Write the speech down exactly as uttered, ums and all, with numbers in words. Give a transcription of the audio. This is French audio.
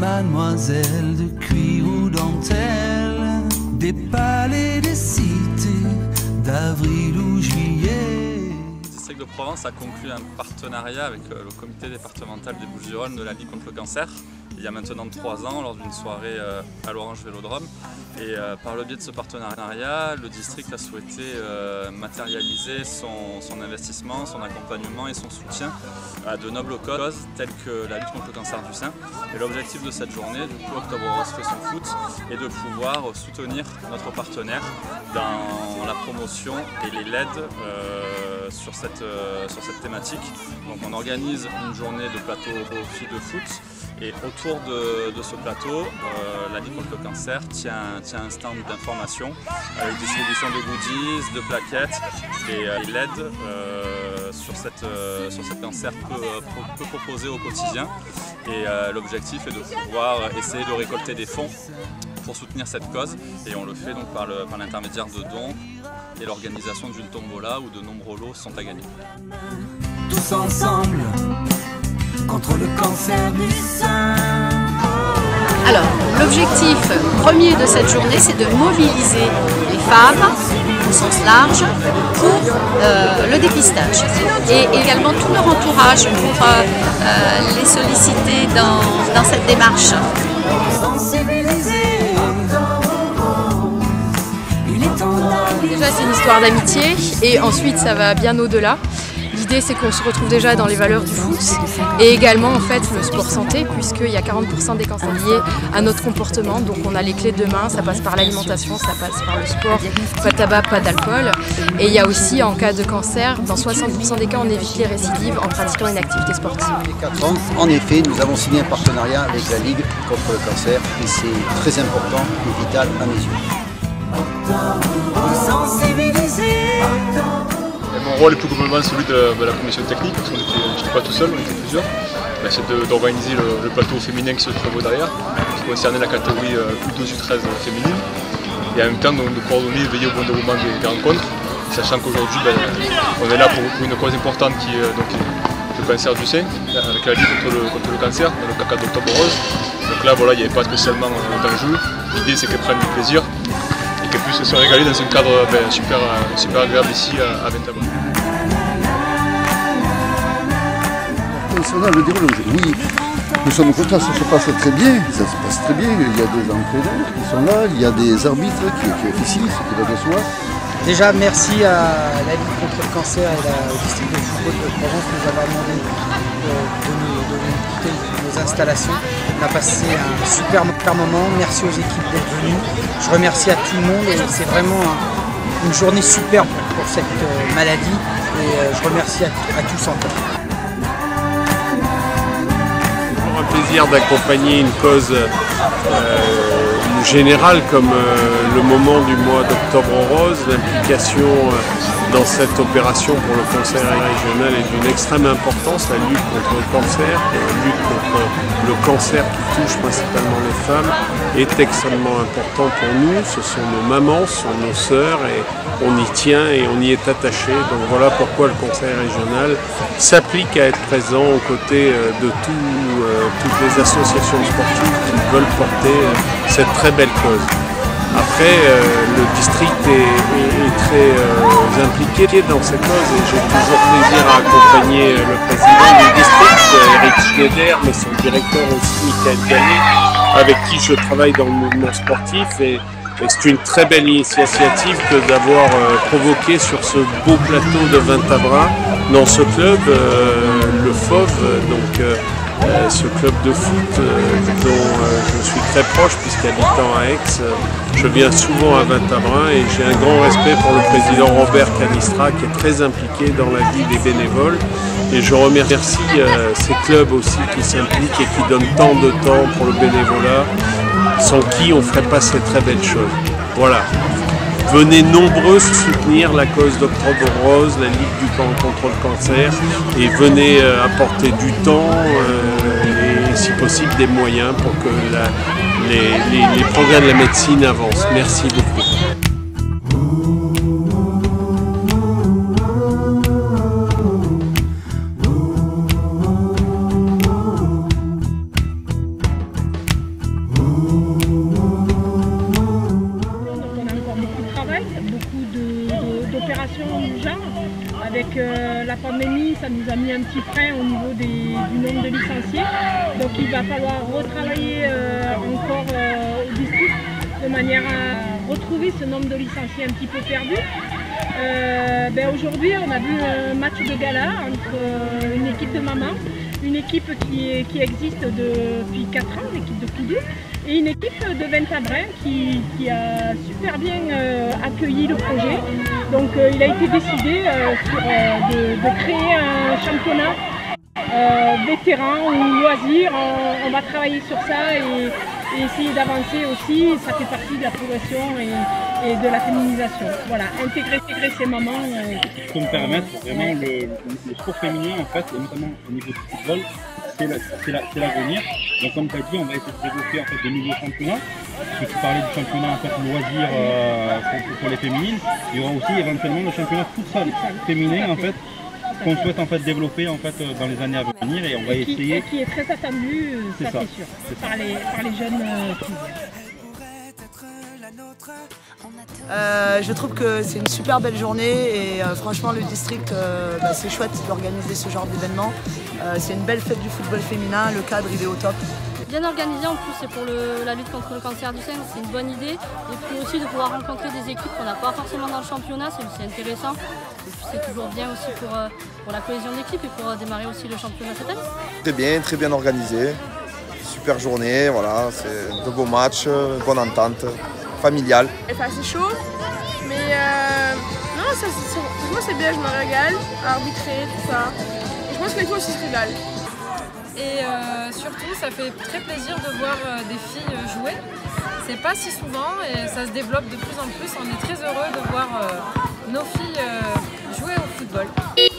mademoiselles de cuir ou dentelle, des palais, des cités d'avril ou juillet. Le district de Provence a conclu un partenariat avec le comité départemental des Bouches-du-Rhône de la Ligue contre le cancer il y a maintenant trois ans lors d'une soirée à l'Orange Vélodrome. Et par le biais de ce partenariat, le district a souhaité matérialiser son, son investissement, son accompagnement et son soutien à de nobles causes telles que la lutte contre le cancer du sein. Et l'objectif de cette journée, du coup Octobre Rose fait son foot, est de pouvoir soutenir notre partenaire dans la promotion et les L E D euh, sur, cette, euh, sur cette thématique. Donc on organise une journée de plateau aux filles de foot. Et autour de, de ce plateau, euh, la Ligue contre le cancer tient, tient un stand d'information avec distribution de goodies, de plaquettes et euh, L E D euh, sur, cette, euh, sur cette cancer peut, peut proposer au quotidien. Et euh, l'objectif est de pouvoir essayer de récolter des fonds pour soutenir cette cause. Et on le fait donc par l'intermédiaire de dons et l'organisation d'une tombola où de nombreux lots sont à gagner. Tous ensemble contre le cancer du sein. Alors, l'objectif premier de cette journée, c'est de mobiliser les femmes au sens large pour euh, le dépistage et également tout leur entourage pour euh, euh, les solliciter dans, dans cette démarche. Déjà, c'est une histoire d'amitié et ensuite ça va bien au-delà. L'idée, c'est qu'on se retrouve déjà dans les valeurs du foot et également en fait le sport santé, puisqu'il y a quarante pour cent des cancers liés à notre comportement. Donc on a les clés de demain, ça passe par l'alimentation, ça passe par le sport, pas de tabac, pas d'alcool. Et il y a aussi en cas de cancer, dans soixante pour cent des cas, on évite les récidives en pratiquant une activité sportive. En effet, nous avons signé un partenariat avec la Ligue contre le cancer et c'est très important et vital à mes yeux. Mon rôle est tout globalement celui de, de la commission technique, parce que je n'étais pas tout seul, on était plusieurs. C'est d'organiser le, le plateau féminin qui se trouve derrière, qui concernait la catégorie U douze U treize féminine, et en même temps de coordonner et veiller au bon déroulement des, des rencontres, sachant qu'aujourd'hui ben, on est là pour, pour une cause importante qui est donc, le cancer du sein, avec la lutte contre le, contre le cancer, dans le cadre d'Octobre Rose. Donc là voilà, il n'y avait pas spécialement d'enjeu, l'idée c'est qu'elles prennent du plaisir et qu'elles puissent se régaler dans un cadre ben, super, super agréable ici à, à Ventabre. Concernant le déroulage, oui, nous sommes contents, ça se passe très bien, ça se passe très bien, il y a des entraîneurs qui sont là, il y a des arbitres qui, qui officient, ce qui va de soi. Déjà, merci à la Ligue contre le cancer et la, au district de football de Provence de nous avoir demandé de, de, nous, de nous écouter nos installations. On a passé un super moment, merci aux équipes d'être venues. Je remercie à tout le monde et c'est vraiment un, une journée superbe pour cette euh, maladie et euh, je remercie à, à tous encore. Un plaisir d'accompagner une cause euh, générale comme euh, le moment du mois d'Octobre Rose. L'implication euh, dans cette opération pour le cancer régional est d'une extrême importance. La lutte contre le cancer, la lutte contre le cancer qui touche principalement les femmes est extrêmement important pour nous. Ce sont nos mamans, ce sont nos sœurs et on y tient et on y est attaché. Donc voilà pourquoi le conseil régional s'applique à être présent aux côtés de tout, euh, toutes les associations sportives qui veulent porter euh, cette très belle cause. Après, euh, le district est, est, est très euh, impliqué dans cette cause et j'ai toujours plaisir à accompagner le président du district, Eric Schneider, mais son directeur aussi, Michael Gallet, avec qui je travaille dans le mouvement sportif. Et, Et c'est une très belle initiative que d'avoir euh, provoqué sur ce beau plateau de Ventabra, dans ce club, euh, le F O V, donc euh, euh, ce club de foot euh, dont euh, je suis très proche puisqu'habitant à Aix, euh, je viens souvent à Ventabra et j'ai un grand respect pour le président Robert Canistra qui est très impliqué dans la vie des bénévoles. Et je remercie euh, ces clubs aussi qui s'impliquent et qui donnent tant de temps pour le bénévolat, sans qui on ne ferait pas ces très belles choses. Voilà. Venez nombreux soutenir la cause d'Octobre Rose, la Ligue du camp contre le cancer, et venez euh, apporter du temps euh, et si possible des moyens pour que la, les, les, les progrès de la médecine avancent. Merci beaucoup. avec euh, la pandémie, ça nous a mis un petit frein au niveau des, du nombre de licenciés. Donc il va falloir retravailler euh, encore euh, au district de manière à retrouver ce nombre de licenciés un petit peu perdus. Euh, ben aujourd'hui, on a vu un match de gala entre euh, une équipe de mamans, une équipe qui, est, qui existe depuis quatre ans, l'équipe de Coudou, et une équipe de Ventabren qui, qui a super bien euh, accueilli le projet. Donc euh, il a été décidé euh, sur, euh, de, de créer un championnat euh, vétéran ou loisir. On, on va travailler sur ça et, et essayer d'avancer aussi. Ça fait partie de la progression et, et de la féminisation. Voilà, intégrer, intégrer ces mamans. Euh... Pour me permettre, vraiment le, le sport féminin en fait, et notamment au niveau du football, c'est l'avenir. Donc comme tu as dit, on va essayer de développer en fait, de nouveaux championnats. Parce que tu parlais du championnat en fait, loisir euh, pour, pour les féminines. Il y aura aussi éventuellement le championnat futsal féminin en fait, qu'on souhaite en fait, développer en fait, dans les années à venir et on va et qui, essayer. Et qui est très attendu, ça c'est sûr, par les, par les jeunes euh, filles. Euh, je trouve que c'est une super belle journée et euh, franchement le district euh, bah, c'est chouette d'organiser ce genre d'événement. Euh, c'est une belle fête du football féminin, le cadre il est au top. Bien organisé en plus, c'est pour le, la lutte contre le cancer du sein, c'est une bonne idée. Et puis aussi de pouvoir rencontrer des équipes qu'on n'a pas forcément dans le championnat, c'est intéressant. Et puis c'est toujours bien aussi pour, euh, pour la cohésion d'équipe et pour euh, démarrer aussi le championnat cette année. Très bien, très bien organisé. Super journée, voilà, c'est de beaux matchs, bonne entente, familiale. C'est assez chaud, mais euh, non, ça, moi c'est bien, je me régale, à arbitrer, tout ça. Et je pense que les filles aussi se régalent. Et euh, surtout, ça fait très plaisir de voir euh, des filles jouer. C'est pas si souvent et ça se développe de plus en plus. On est très heureux de voir euh, nos filles euh, jouer au football.